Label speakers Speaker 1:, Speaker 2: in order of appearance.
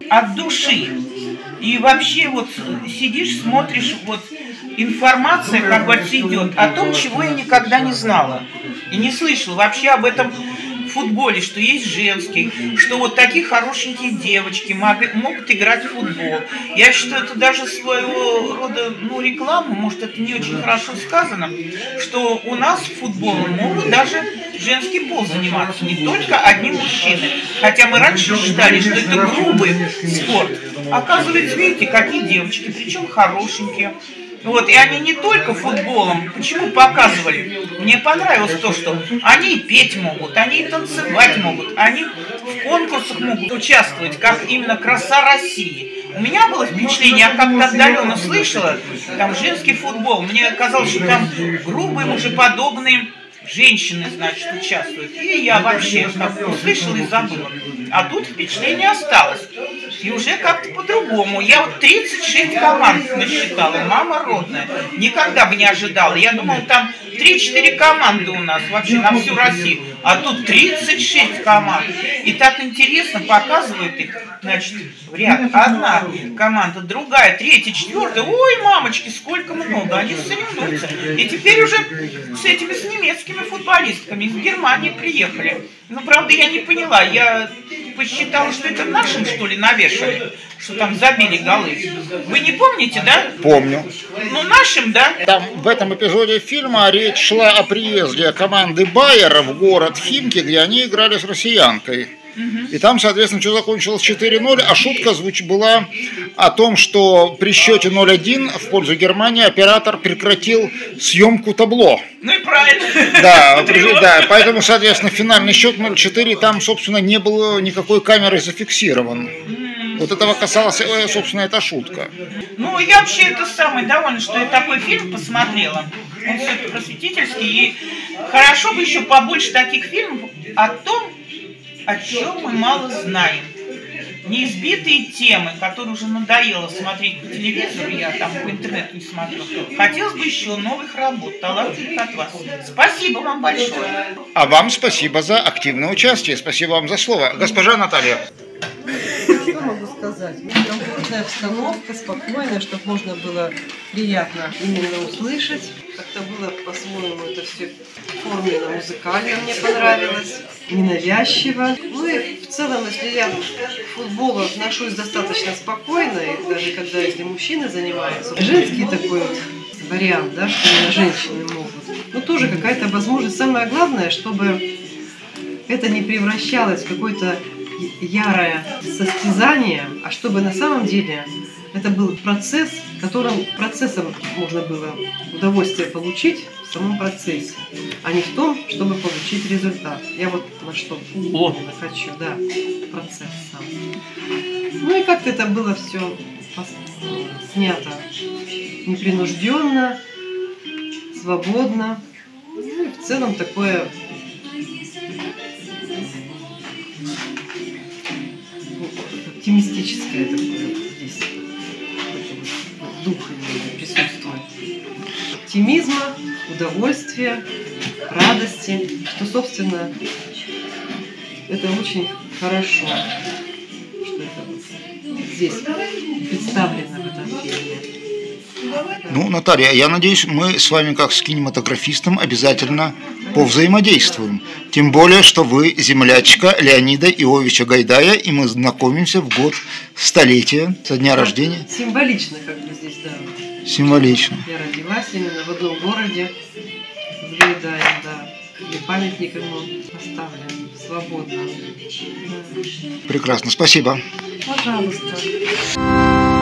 Speaker 1: от души. И вообще вот сидишь, смотришь, вот информация, как говорится, идет о том, чего я никогда не знала. И не слышала вообще об этом футболе, что есть женский, что вот такие хорошенькие девочки могут играть в футбол. Я считаю, это даже своего рода реклама, может, это не очень хорошо сказано, что у нас футболом могут даже женский пол заниматься, не только одни мужчины. Хотя мы раньше считали, что это грубый спорт. Оказывается, видите, какие девочки, причем хорошенькие. Вот, и они не только футболом, почему показывали? Мне понравилось то, что они и петь могут, они и танцевать могут, они в конкурсах могут участвовать, как именно «Краса России». У меня было впечатление, я как-то отдаленно слышала, там женский футбол, мне казалось, что там грубые, мужеподобные женщины, значит, участвуют. И я вообще как услышала и забыла. А тут впечатление осталось. И уже как-то по-другому. Я вот 36 команд насчитала, мама родная. Никогда бы не ожидала. Я думала, там 3-4 команды у нас вообще на всю Россию. А тут 36 команд. И так интересно показывают их, значит, в ряд. Одна команда, другая, третья, четвертая. Ой, мамочки, сколько много. Они соревнуются. И теперь уже с немецкими футболистками из Германии приехали. Ну, правда, я не поняла. Я посчитала, что это нашим, что ли, навешали, что там забили голы. Вы не помните, да?
Speaker 2: Помню.
Speaker 1: Ну, нашим, да?
Speaker 2: Там в этом эпизоде фильма речь шла о приезде команды Байера в город Химки, где они играли с россиянкой. И там, соответственно, все закончилось 4-0, а шутка была о том, что при счете 0-1 в пользу Германии оператор прекратил съемку табло.
Speaker 1: Ну и правильно.
Speaker 2: Да, поэтому, соответственно, финальный счет 0-4, там, собственно, не было никакой камеры зафиксирован. Вот этого касалась, собственно, эта шутка.
Speaker 1: Ну, я вообще это самое довольна, что я такой фильм посмотрела. Он все-таки просветительский. И хорошо бы еще побольше таких фильмов о том, о чем мы мало знаем. Неизбитые темы, которые уже надоело смотреть по телевизору, я там по интернету не смотрю. Хотелось бы еще новых работ, талантливых от вас. Спасибо вам большое.
Speaker 2: А вам спасибо за активное участие. Спасибо вам за слово. Госпожа Наталья.
Speaker 3: Что могу сказать? Комфортная обстановка, спокойная, чтобы можно было приятно именно услышать. Как-то было по-своему это все форменно, музыкально мне понравилось, ненавязчиво. Ну и в целом, если я к футболу отношусь достаточно спокойно, и даже когда если мужчины занимаются, женский такой вот вариант, да, что именно женщины могут. Но тоже какая-то возможность. Самое главное, чтобы это не превращалось в какое-то ярое состязание, а чтобы на самом деле это был процесс, процессом можно было удовольствие получить в самом процессе, а не в том, чтобы получить результат. Я вот на что именно хочу, да, процесс сам. Ну и как-то это было все снято непринужденно, свободно. Ну и в целом такое оптимистическое такое здесь дух присутствует. Оптимизма, удовольствия, радости, что, собственно, это очень хорошо, что это здесь представлено в этом фильме.
Speaker 2: Ну, Наталья, я надеюсь, мы с вами, как с кинематографистом, обязательно повзаимодействуем. Тем более, что вы землячка Леонида Иовича Гайдая, и мы знакомимся в год столетия со дня рождения.
Speaker 3: Символично, как бы здесь, да.
Speaker 2: Символично.
Speaker 3: Я родилась именно в одном городе с Гайдаем, да. И памятник ему поставлен свободно.
Speaker 2: Прекрасно, спасибо.
Speaker 3: Пожалуйста.